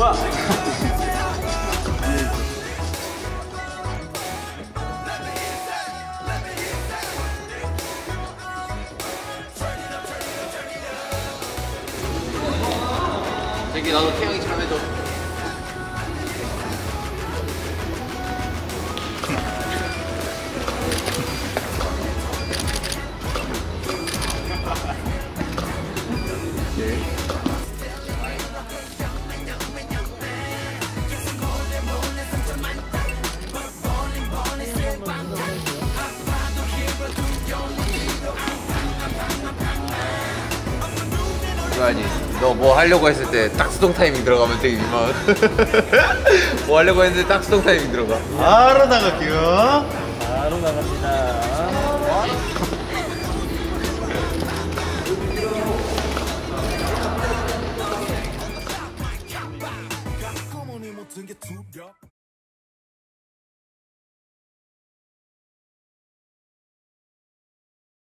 뭐야? 저기 나도 태영이처럼 해줘. 아니, 너 뭐 하려고 했을 때 딱 수동 타이밍 들어가면 되게 민망. 뭐 하려고 했는데 딱 수동 타이밍 들어가. 바로 나갈게요. 바로 나갑니다.